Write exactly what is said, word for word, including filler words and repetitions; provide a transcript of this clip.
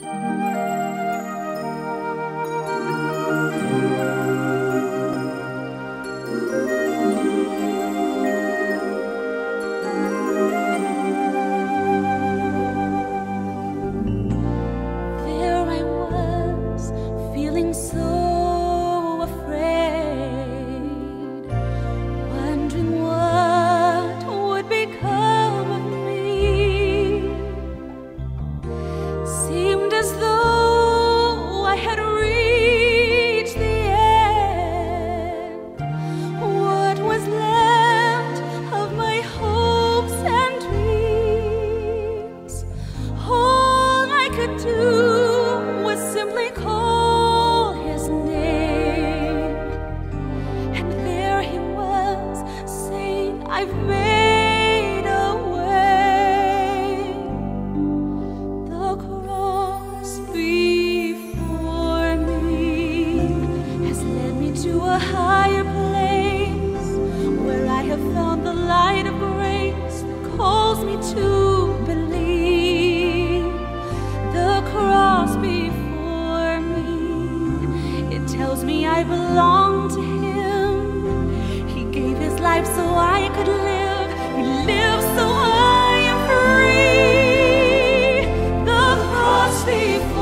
I've made a way. The cross before me has led me to a higher place, where I have found the light of grace that calls me to believe. The cross before me, it tells me I belong to Him. He gave His life so I could live. He lives so I am free. The cross before